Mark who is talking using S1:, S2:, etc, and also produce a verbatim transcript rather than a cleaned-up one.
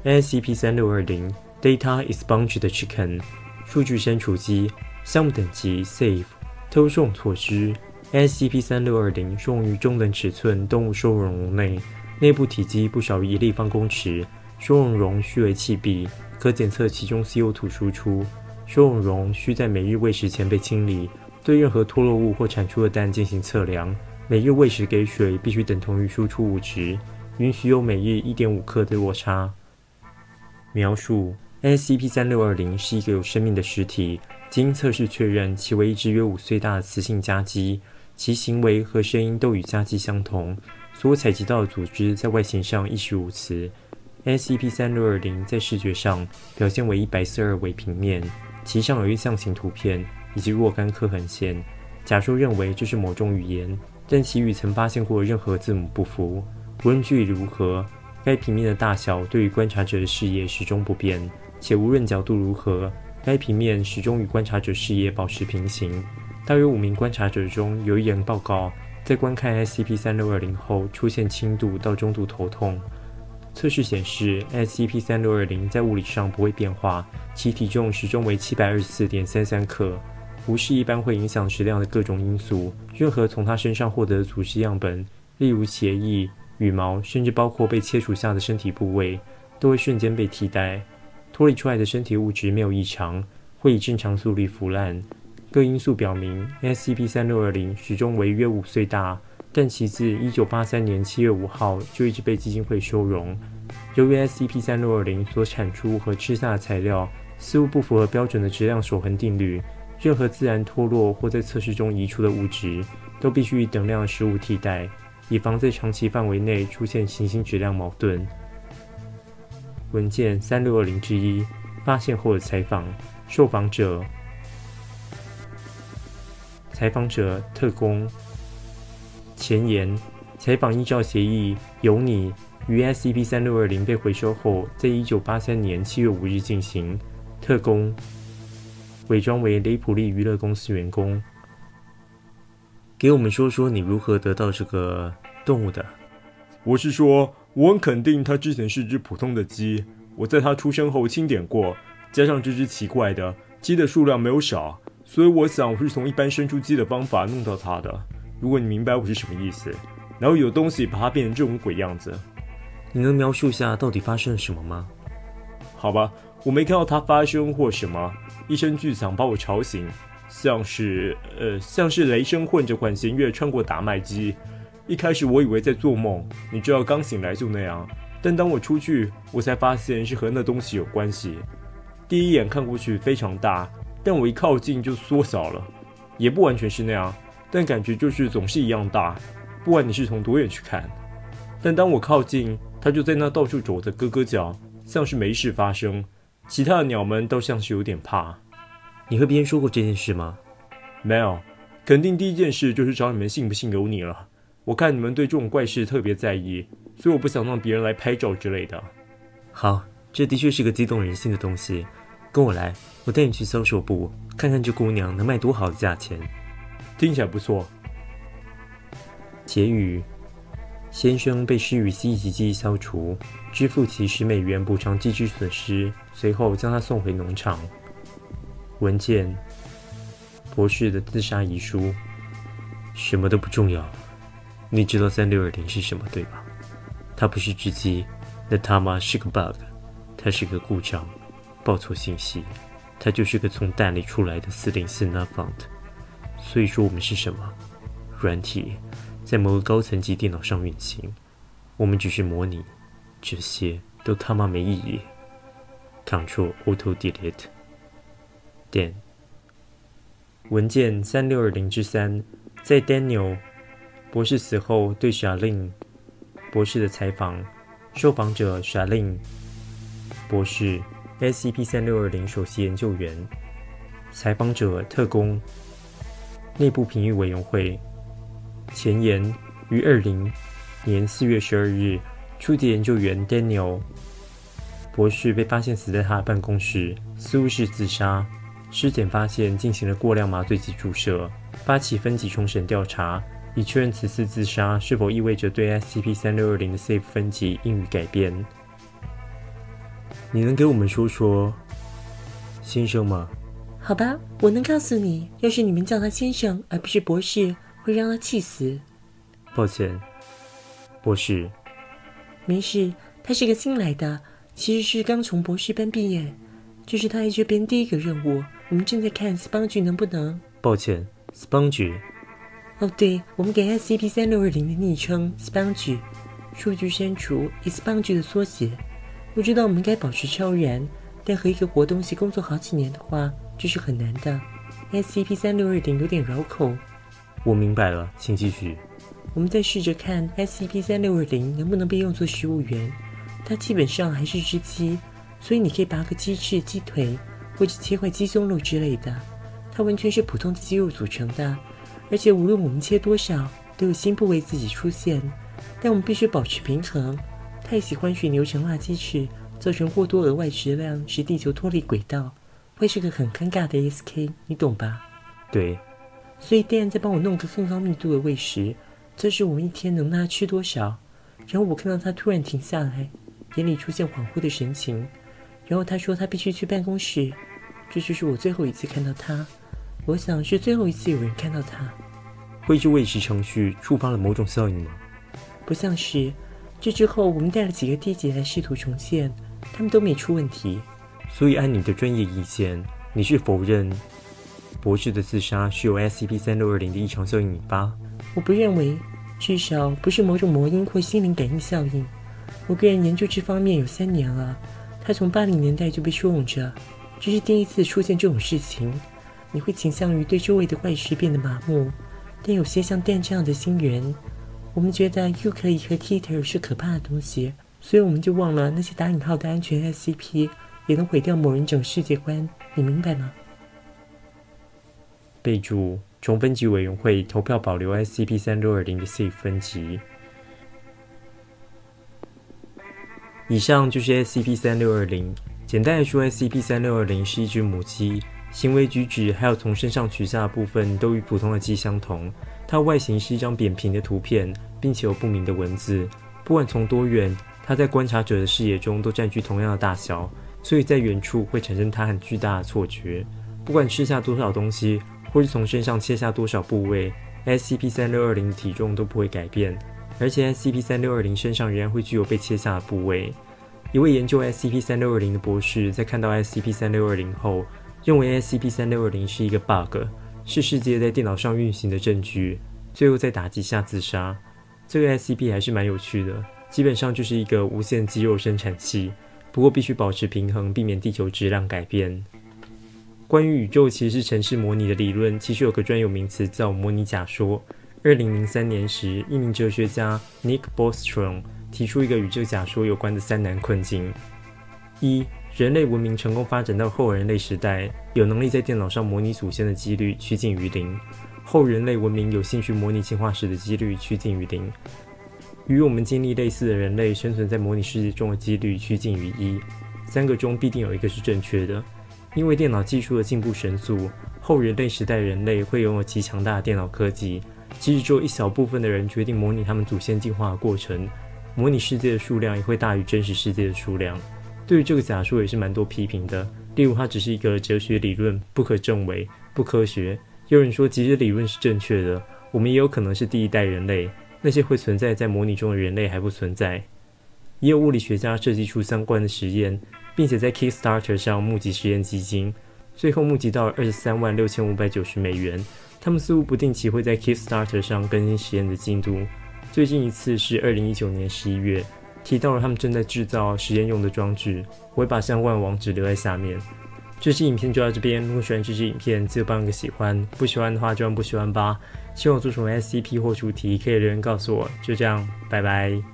S1: A S C P 三六二零 Data Expunged Chicken 数据删除机项目等级 Safe 特殊收容措施 A S C P 三六二零 收容于中等尺寸动物收容笼内，内部体积不少于一立方公尺，收容容须为气闭，可检测其中 C O 二 输出。收容容需在每日喂食前被清理，对任何脱落物或产出的蛋进行测量。每日喂食给水必须等同于输出物质，允许有每日 一点五 克的落差。描述 A S C P 三六二零 是一个有生命的实体，经测试确认其为一只约五岁大的雌性家鸡，其行为和声音都与家鸡相同，所采集到的组织在外形上亦是如此。A S C P 三六二零 在视觉上表现为一白色二维平面，其上有一象形图片以及若干刻痕线。假说认为这是某种语言，但其与曾发现过的任何字母不符。无论距离如何，该平面的大小对于观察者的视野始终不变，且无论角度如何，该平面始终与观察者视野保持平行。大约五名观察者中有一人报告，在观看 A S C P 三六二零 后出现轻度到中度头痛。测试显示 A S C P 三六二零 在物理上不会变化，其体重始终为 七百二十四点三三 克。无视一般会影响质量的各种因素，任何从它身上获得的组织样本，例如血液、羽毛，甚至包括被切除下的身体部位，都会瞬间被替代。脱离出来的身体物质没有异常，会以正常速率腐烂。各因素表明 A S C P 三六二零 始终为约五岁大，但其自一九八三年七月五号就一直被基金会收容。由于 A S C P 三六二零 所产出和吃下的材料似乎不符合标准的质量守恒定律，任何自然脱落或在测试中移出的物质都必须以等量的食物替代，以防在长期范围内出现行星质量矛盾。文件三六二零之一发现后的采访，受访者采访者特工前言：采访依照协议由你于 A S C P 三六二零 被回收后，在一九八三年七月五日进行。特工伪装为雷普利娱乐公司员工。给我们说说你如何得到这个动物的。
S2: 我是说，我很肯定它之前是只普通的鸡，我在它出生后清点过，加上这只奇怪的鸡的数量没有少，所以我想我是从一般生出鸡的方法弄到它的。如果你明白我是什么意思，然后有东西把它变成这种鬼样子。
S1: 你能描述下到底发生了什么吗？
S2: 好吧，我没看到它发生或什么，一声巨响把我吵醒，像是呃像是雷声混着管弦乐穿过打麦机。一开始我以为在做梦，你知道刚醒来就那样，但当我出去，我才发现是和那东西有关系。第一眼看过去非常大，但我一靠近就缩小了，也不完全是那样，但感觉就是总是一样大，不管你是从多远去看。但当我靠近，它就在那到处走着咯咯叫，像是没事发生。其他的鸟们倒像是有点怕。
S1: 你和别人说过这件事吗？
S2: 没有，肯定第一件事就是找你们信不信由你了。我看你们对这种怪事特别在意，所以我不想让别人来拍照之类的。
S1: 好，这的确是个激动人心的东西。跟我来，我带你去销售部，看看这姑娘能卖多好的价钱。
S2: 听起来不错。
S1: 结语：先生被施予 C 级记忆消除，支付其十美元补偿机制损失，随后将他送回农场。文件：博士的自杀遗书。什么都不重要。你知道三六二零是什么对吧？它不是只鸡，那他妈是个 bug， 它是个故障，报错信息，它就是个从蛋里出来的四零四 Navant。所以说我们是什么？软体，在某个高层级电脑上运行，我们只是模拟，这些都他妈没意义。Control Auto Delete。点。文件三六二零之三，在 Daniel 博士死后对 Charlene 博士的采访，受访者 Charlene 博士 A S C P 三六二零 首席研究员，采访者特工内部评议委员会。前言：于二零年四月十二日，初级研究员 Daniel 博士被发现死在他的办公室，似乎是自杀。尸检发现进行了过量麻醉剂注射，发起分级重审调查，以确认此次自杀是否意味着对 A S C P 三六二零 的 Safe 分级应予改变。 你能给我们说说先生吗？
S3: 好吧，我能告诉你，要是你们叫他先生而不是博士，会让他气死。
S1: 抱歉，博士。
S3: 没事，他是个新来的，其实是刚从博士班毕业。这是他来这边第一个任务，我们正在看 Sponge 能不能……
S1: 抱歉 ，Sponge。
S3: 哦，对，我们给 S C P 三六二零 的昵称 Sponge， 数据删除 Sponge 的缩写。我知道我们该保持超然，但和一个活东西工作好几年的话，这是很难的。S C P 三六二零 有点绕口。
S1: 我明白了，请继续。
S3: 我们再试着看 S C P 三六二零 能不能被用作食物源。它基本上还是只鸡，所以你可以拔个鸡翅、鸡腿，或者切块鸡胸肉之类的。它完全是普通的肌肉组成的，而且无论我们切多少，都有新部位自己出现。但我们必须保持平衡。太喜欢选流程化鸡翅，造成过多额外质量，使地球脱离轨道，会是个很尴尬的 S K， 你懂吧？
S1: 对。
S3: 所以 Dan 在帮我弄个更高密度的喂食，这是我们一天能让他吃多少。然后我看到他突然停下来，眼里出现恍惚的神情。然后他说他必须去办公室，这就是我最后一次看到他。我想是最后一次有人看到他。
S1: 绘制喂食程序触发了某种效应吗？
S3: 不像是。这之后我们带了几个低级来试图重现，他们都没出问题。
S1: 所以按你的专业意见，你是否认博士的自杀是由 S C P 三六二零 的异常效应引发？
S3: 我不认为，至少不是某种魔音或心灵感应效应。我个人研究这方面有三年了，他从八零年代就被收容着，这是第一次出现这种事情。你会倾向于对周围的怪事变得麻木，但有些像Dan这样的新人，我们觉得 Yuki 和 Keter 是可怕的东西，所以我们就忘了那些打引号的安全 S C P 也能毁掉某人整世界观，你明白吗？
S1: 备注：从分级委员会投票保留 S C P 三六二零 的 Safe 分级。以上就是 S C P 三六二零。简单来说 ，S C P 三六二零 是一只母鸡，行为举止还有从身上取下的部分都与普通的鸡相同。它外形是一张扁平的图片，并且有不明的文字。不管从多远，它在观察者的视野中都占据同样的大小，所以在远处会产生它很巨大的错觉。不管吃下多少东西，或是从身上切下多少部位 ，S C P 三六二零 的体重都不会改变，而且 S C P 三六二零 身上仍然会具有被切下的部位。一位研究 S C P 三六二零 的博士在看到 S C P 三六二零 后，认为 S C P 三六二零 是一个 bug， 是世界在电脑上运行的证据，最后在打击下自杀。这个 S C P 还是蛮有趣的，基本上就是一个无限肌肉生产器，不过必须保持平衡，避免地球质量改变。关于宇宙其实是程式模拟的理论，其实有个专有名词叫模拟假说。二零零三年时，一名哲学家 Nick Bostrom 提出一个与这个假说有关的三难困境：一、人类文明成功发展到后人类时代，有能力在电脑上模拟祖先的几率趋近于零；后人类文明有兴趣模拟进化史的几率趋近于零；与我们经历类似的人类生存在模拟世界中的几率趋近于一。三个中必定有一个是正确的。因为电脑技术的进步神速，后人类时代人类会拥有极强大的电脑科技，即使只有一小部分的人决定模拟他们祖先进化的过程，模拟世界的数量也会大于真实世界的数量。对于这个假说也是蛮多批评的，例如它只是一个哲学理论，不可证伪，不科学。有人说即使理论是正确的，我们也有可能是第一代人类，那些会存在在模拟中的人类还不存在。也有物理学家设计出相关的实验，并且在 Kickstarter 上募集实验基金，最后募集到了二十三万六千五百九十美元。他们似乎不定期会在 Kickstarter 上更新实验的进度，最近一次是二零一九年十一月，提到了他们正在制造实验用的装置。我会把相关的网址留在下面。这支影片就到这边，如果喜欢这支影片，记得帮个喜欢，不喜欢的话就按不喜欢吧。希望我做什么 S C P 或主题，可以留言告诉我。就这样，拜拜。